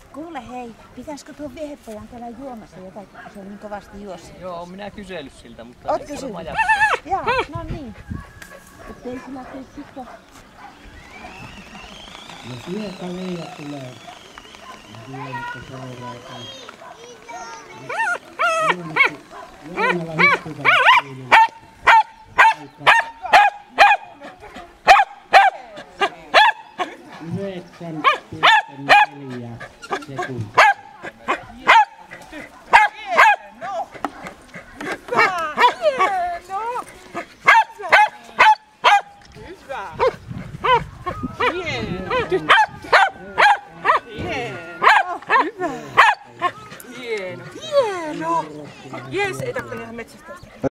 Kuule hei, pitäisikö tuon viehepojan käydä juomassa jotakin, kun se on niin kovasti juossut? Joo, minä kysellyt siltä, mutta... Oot kysynyt? Jaa, no niin. Ettei sinä tee sitten... No sieltä Leija tulee. Sieltä seuraa. Joonalla istutaan siinä. 9,4 sekuntia. Hieno! Jes, ei tarvitse ihan metsästä.